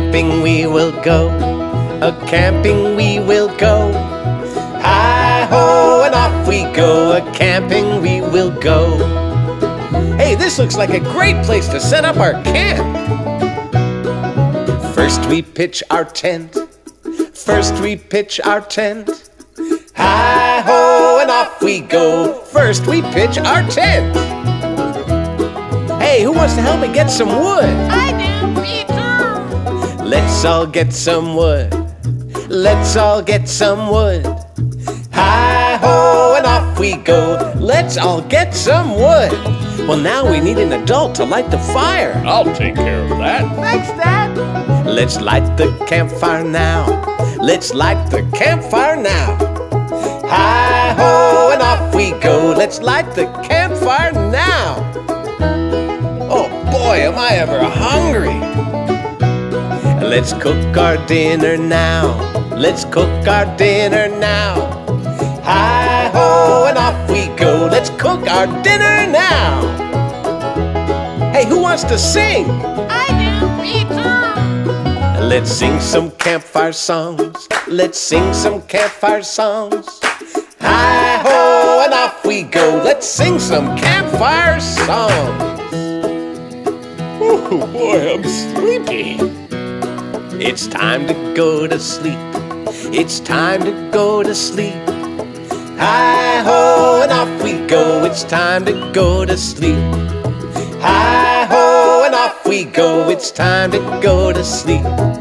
camping we will go. A-camping we will go. Hi-ho, and off we go. A-camping we will go. Hey, this looks like a great place to set up our camp. First we pitch our tent. First we pitch our tent. Hi-ho, and off we go. First we pitch our tent. Hey, who wants to help me get some wood? I do, me too. Let's all get some wood. Let's all get some wood. Hi-ho, and off we go. Let's all get some wood. Well, now we need an adult to light the fire. I'll take care of that. Thanks, Dad. Let's light the campfire now. Let's light the campfire now. Hi-ho, and off we go. Let's light the campfire now. Oh boy, am I ever hungry. Let's cook our dinner now. Let's cook our dinner now. Hi-ho, and off we go. Let's cook our dinner now. Hey, who wants to sing? I do, me too. Let's sing some campfire songs. Let's sing some campfire songs. Hi-ho, and off we go. Let's sing some campfire songs. Oh boy, I'm sleepy. It's time to go to sleep. It's time to go to sleep. Hi-ho, and off we go. It's time to go to sleep. Hi-ho, and off we go. It's time to go to sleep.